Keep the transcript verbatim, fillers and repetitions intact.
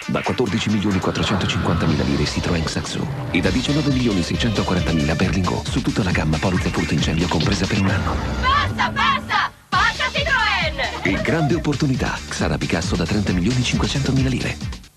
Da quattordici milioni quattrocentocinquantamila lire Citroën Saxo e da diciannove milioni seicentoquarantamila Berlingo su tutta la gamma polizza furto incendio compresa per un anno. Basta, basta! Basta Citroën! E grande opportunità, Xara Picasso da trenta milioni cinquecentomila lire.